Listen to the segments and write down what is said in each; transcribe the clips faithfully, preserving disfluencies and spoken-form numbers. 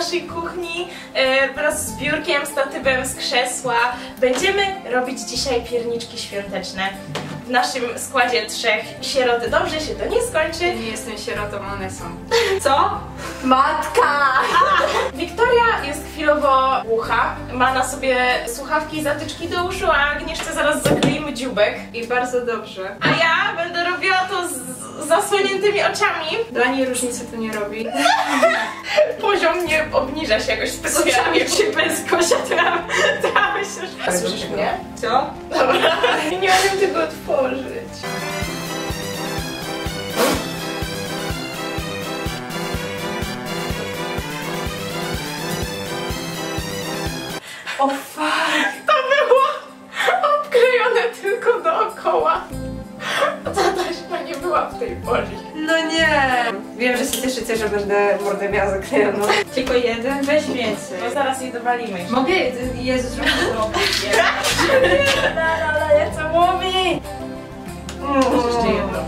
naszej kuchni e, wraz z biurkiem, statywem z krzesła. Będziemy robić dzisiaj pierniczki świąteczne. W naszym składzie trzech sierot. Dobrze się to nie skończy. Nie jestem sierotą, one są. Co? Matka! Wiktoria jest chwilowo głucha. Ma na sobie słuchawki i zatyczki do uszu, a Agnieszce zaraz zakleimy dzióbek. I bardzo dobrze. A ja będę robiła to z zasłoniętymi oczami. Dla niej różnicy to nie robi. Poziom nie obniża się jakoś specjalnie. Czy bez kosia to ja, to ja myślę, że... Słyszysz mnie? Co? Dobra. Nie umiem tego otworzyć. O fuck! To było obklejone tylko dookoła. Ta taśma nie była w tej poli. No nie! Wiem, że się cieszycie, że będę mordę miała zaklejoną. Tylko jeden? Weź więcej. No zaraz jej dowalimy. Mogę? Jezus, zrób to. Ale ja całowi! Jeszcze jedno.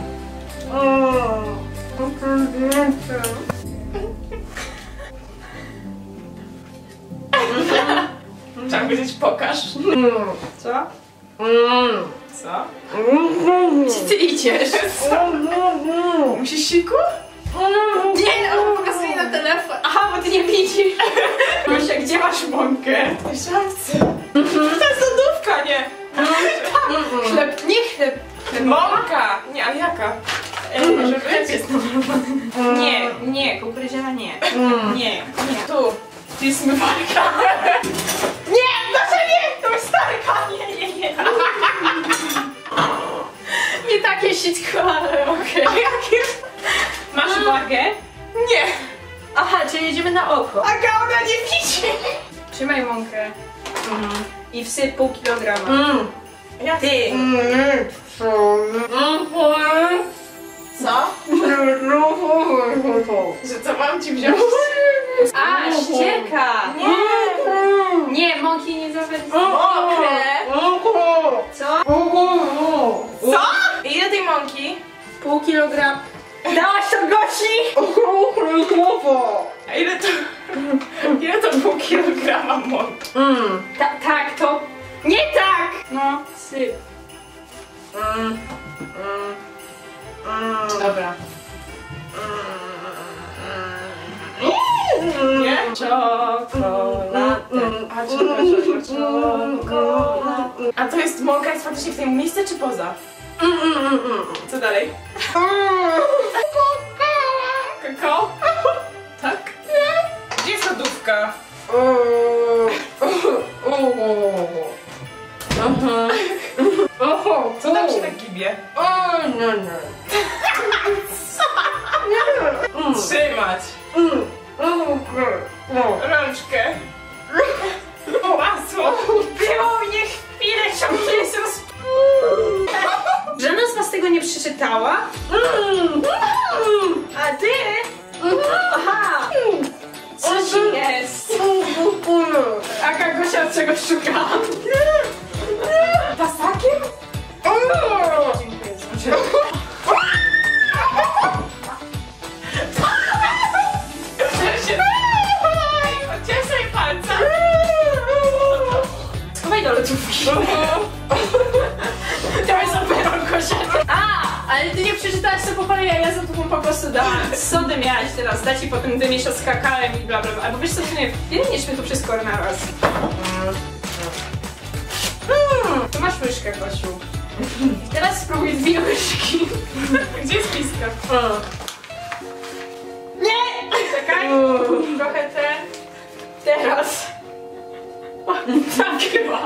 Trzeba powiedzieć pokaż. Co? Co? Gdzie ty idziesz? Musisz siku? Nie, on pokazuje na telefon. Aha, bo ty nie widzisz. Masia, gdzie masz mąkę? W szafce. To jest lodówka, nie? Chleb, nie chleb. Mąka! Nie, a jaka? E, może być? jest namalowany. Nie, nie, kukurydziana nie. Nie, nie. Tu. Tu jest zmywarka. Nie, proszę nie! To jest starka! Nie, nie, nie. Nie takie sitko, ale okej. A jakie? Masz wagę? Nie. Aha, czyli jedziemy na oko. Aga, ona nie widzi. Trzymaj mąkę. Mhm. I wsyp pół kilograma. Mm. Ja Ty! Co? Że co mam ci wziąć? A, ścierka! Nie! Nie, mąki nie zawędzi. Mokre! Co? Co? Ile tej mąki? Pół kilograma. Dałaś to Gosi? A ile to... Ile to pół kilograma mąki? Mm. Ta, tak, to... Nie tak! No, syp. Mm. Mm. Mm. Dobra. Nie? Czekolada. A, czekaj, czekolada. A to jest mąka, jest faktycznie w tym miejscu czy poza? Co dalej? Kakao? Tak? Gdzie jest lodówka? Aha. Oho, co tam się tak gibie? Trzymać. Rączkę. Łasło. Było mnie chwilę, ciągle jest roz... Żadna z was tego nie przeczytała? A ty? Aha! Co ci jest? Aga, Gosia, czegoś szukałam. Pasakiem? Dziękuję. Odciąłem sobie palca. Schowaj do lodówki. To jest dopiero Gosia. A, ale ty nie przeczytałaś co po kolei, ja za tobą po prostu dałam. Sodę miałaś teraz dać i potem wymieszasz z kakałem i bla bla bla. Albo wiesz co, nie, wymieszmy to wszystko na raz. Mm, tu masz łyżkę, Gosiu. I teraz spróbuj dwie łyżki. Gdzie jest piska? Nie! Czekaj. Trochę te... Teraz. Tak chyba.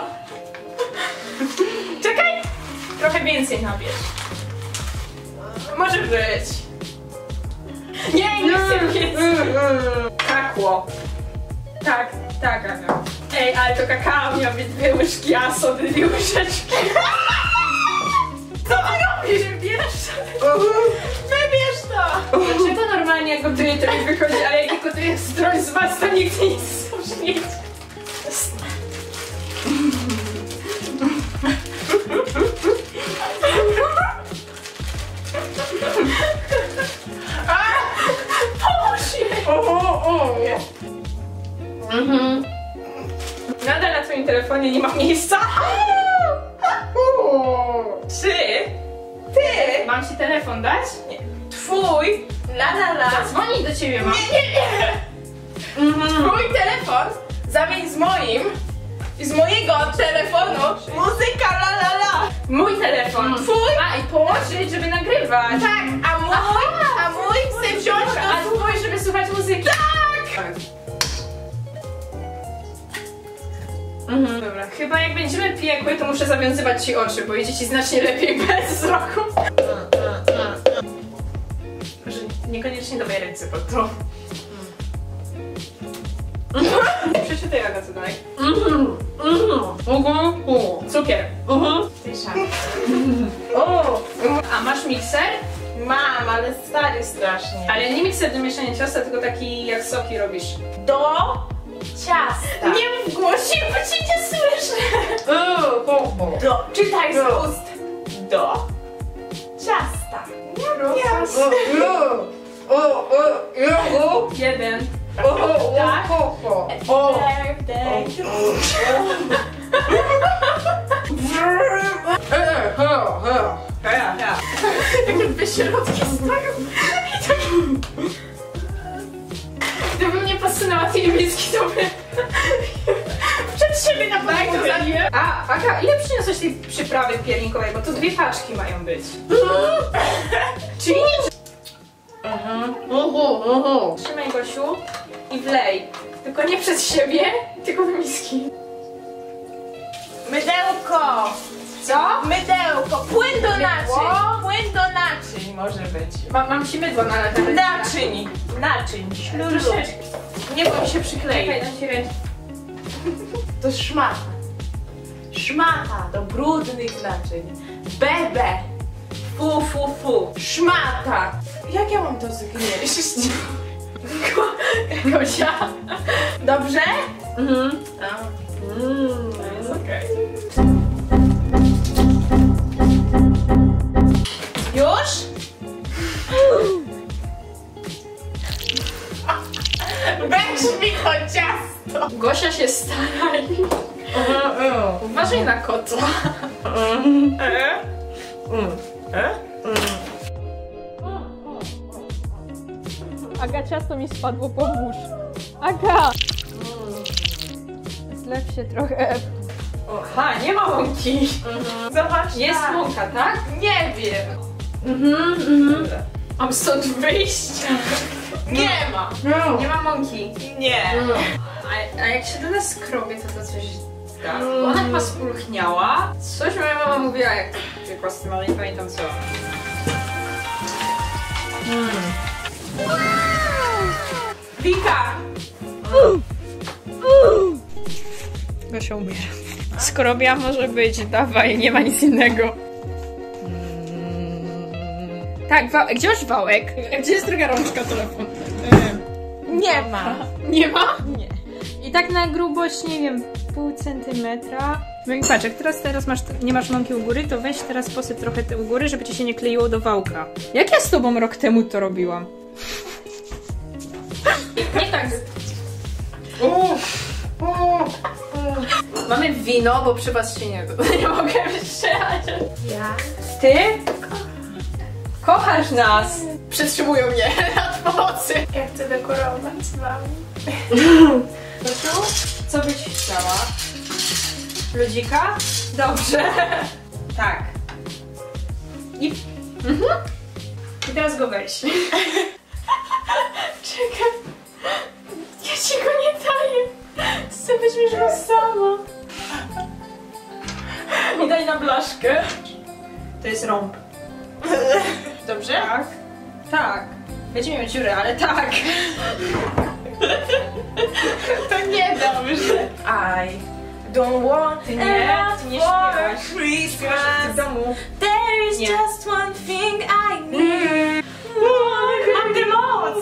Czekaj. Trochę więcej nabierz. Może być. Nie, nie chcę więcej. Kakło. Tak, tak, Aga. Ej, ale to kakao miał być dwie łyżki, a sody dwie łyżeczki. Co ty robisz? Bierz Wybierz to! Dlaczego normalnie jak gotuję to mi wychodzi, ale jak gotuję którąś z was to nigdy nic nie jest. Pomóż jej! O, o, o, nie. mnie nie ma miejsca. Czy ty? Mam ci telefon dać? Nie. Twój la la la. Zadzwonić do ciebie mam. Nie, nie, nie. Mm. Twój telefon zamień z moim i z mojego telefonu muzyka la la la. Mój telefon. Mm. Twój? A i położyć, żeby nagrywać. Tak, a mój, a mój chcę wziąć Dobra, a do... twój, żeby słuchać muzyki. Tak! Mhm. Dobra, chyba jak będziemy piekły, to muszę zawiązywać ci oczy, bo idzie ci znacznie lepiej bez wzroku. Może niekoniecznie do mojej ręce pod to. Przeczytaj, Aga, co dalej. Mhm, mhm. Cukier. Mhm. O, A masz mikser? mam, ale stary strasznie. Ale nie mikser do mieszania ciasta, tylko taki jak soki robisz. Do ciasta. Nie mów głośniej, bo cię nie słyszę. Do, czytaj z Do. ust. Do ciasta. Jeden. Tak? Birthday. Jakie dwie środki stoją. I tak... Gdybym nie posunęła tej niebieskiej, to by... przed siebie na bank zaliłem. A, Aga, ile przyniosłeś tej przyprawy pierninkowej? Bo to dwie paczki mają być. Czyli nie... Trzymaj, Gosiu, i wlej. Tylko nie przez siebie, tylko do miski. Mydełko. Co? Mydełko. Płyn do Mydło? naczyń. Płyn do naczyń może być. Ma, mam ci mydło nalać. Naczyń. Naczyń. Ślulu. Nie, bo mi się przyklei. Czekaj, dam ci rękę. To szmata. Szmata do brudnych naczyń. Bebe. Fu, fu, fu. Szmata. Jak ja mam to zgnieść? Gosia. Dobrze? Mhm. Mm. To jest okej. Już? Weź mi to ciasto. Gosia się stara i... Uważaj na kotła. Aga, ciasto mi spadło, pomóż. Aga! Zlew się trochę. Aha, nie ma mąki. Zobacz. Jest tak. mąka, tak? Nie wiem. Mhm, mhm. Mam stąd wyjść? Nie ma. Nie ma mąki. Nie. A, a jak się do nas skrobie, to to coś da. Bo ona chyba spulchniała. Coś moja mama mówiła, jak piekła z tym, ale nie pamiętam co. Mm. Wika. Gosia umiera. Skrobia może być, dawaj, nie ma nic innego. Tak, wa gdzie masz wałek? Gdzie jest druga rączka telefonu? Nie ma. Nie ma? Nie. I tak na grubość, nie wiem, pół centymetra. No i patrz, jak teraz, teraz masz, nie masz mąki u góry, to weź teraz posyp trochę u góry, żeby ci się nie kleiło do wałka. Jak ja z tobą rok temu to robiłam? Nie tak. Uff. Mamy wino, bo przy was się nie, nie mogę wystrzelać. Ja? Ty? Kochasz nas! Przetrzymują mnie od pomocy. Ja chcę dekorować z wami. Gosiu, co byś chciała? Ludzika? Dobrze. Tak. I... Mhm. I teraz go weź. Czekaj. Ja ci go nie daję. Chcę weźmiesz go sama. I daj na blaszkę. To jest rąb. Dobrze? Tak. Tak. Będzie miał dziurę, ale tak. To nie dobrze. I don't want Ty nie, ty nie śpiewasz. Christmas. Śpiewasz w domu. There is Nie. just one thing I need. Mam tę moc.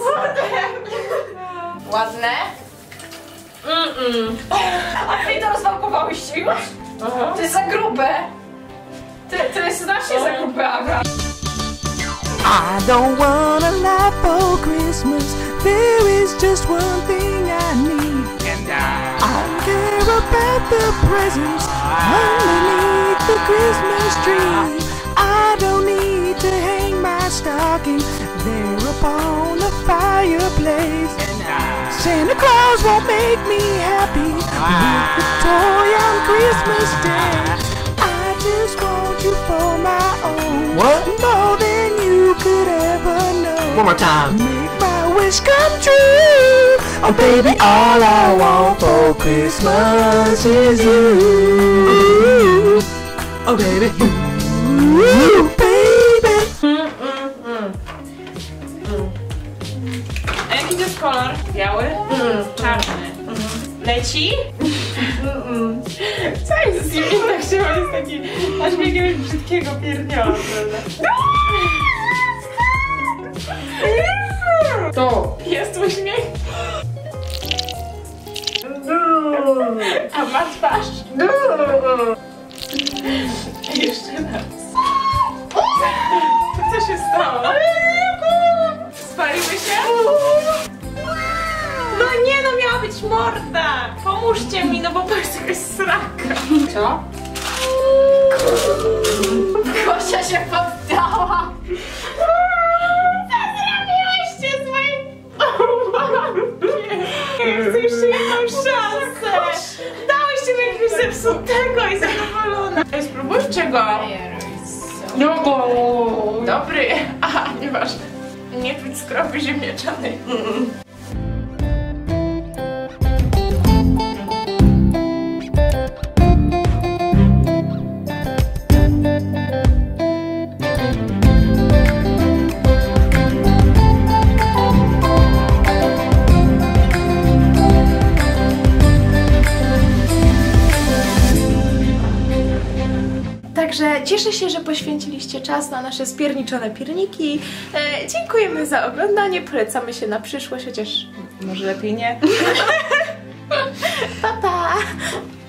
Ładne? Mm-mm. A wy to rozwałkowałyście już? Aha. To jest za grube. To, to jest znacznie za grube, Aga. I don't want a lot for Christmas. There is just one thing I need, and I, I'm good. care about the presents underneath the Christmas tree. I don't need to hang my stocking there upon the fireplace. Santa Claus won't make me happy with the toy on Christmas Day. I just want you for my own. What? More than you could ever know. One more time. Make my wish come true. Oh baby, all I want for Christmas is you. Oh baby, you, baby. Mm, mm, mm. Mm. A jaki to jest kolor? Biały? Mm. Czarny. Mm. Leci? Mm. Co jest z nim? Tak się on jest taki aż jakiegoś brzydkiego pierdniola. To jest uśmiech. A ma twarz? Jeszcze raz. Co się stało? Spaliły się? No nie, no miała być morda! Pomóżcie mi, no bo to jest jakaś sraka. Co? Kosia się poddała! Co zrobiłyście z moim... Ja chcę jeszcze jedną szansę! Dałyście mi jakiegoś zepsutego i zadowolona. Ej, spróbuj czego? No bo... Dobry. Aha, nieważne. Nie czuć skrobi ziemniaczanej. Mm. Także cieszę się, że poświęciliście czas na nasze spierniczone pierniki. E, dziękujemy za oglądanie, polecamy się na przyszłość, chociaż może lepiej nie. Pa, pa!